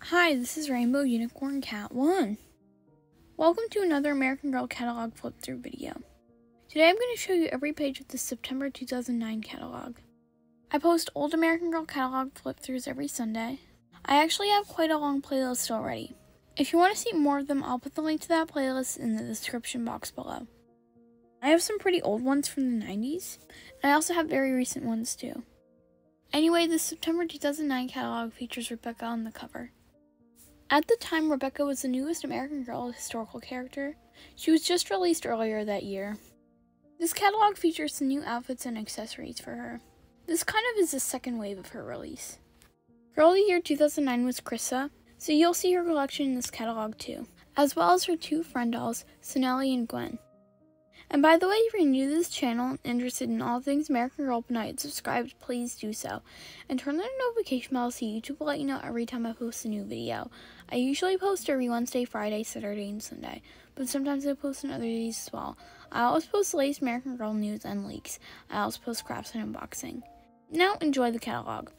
Hi, this is Rainbow Unicorn Cat 1. Welcome to another American Girl catalog flip-through video. Today I'm going to show you every page of the September 2009 catalog. I post old American Girl catalog flip-throughs every Sunday. I actually have quite a long playlist already. If you want to see more of them, I'll put the link to that playlist in the description box below. I have some pretty old ones from the 90s, and I also have very recent ones too. Anyway, the September 2009 catalog features Rebecca on the cover. At the time, Rebecca was the newest American Girl historical character. She was just released earlier that year. This catalog features some new outfits and accessories for her. This kind of is the second wave of her release. Girl of the Year 2009 was Krissa, so you'll see her collection in this catalog too, as well as her two friend dolls, Sonali and Gwen. And by the way, if you're new to this channel and interested in all things American Girl but not yet subscribed, please do so. And turn on the notification bell so YouTube will let you know every time I post a new video. I usually post every Wednesday, Friday, Saturday, and Sunday, but sometimes I post on other days as well. I always post the latest American Girl news and leaks. I also post crafts and unboxing. Now enjoy the catalog.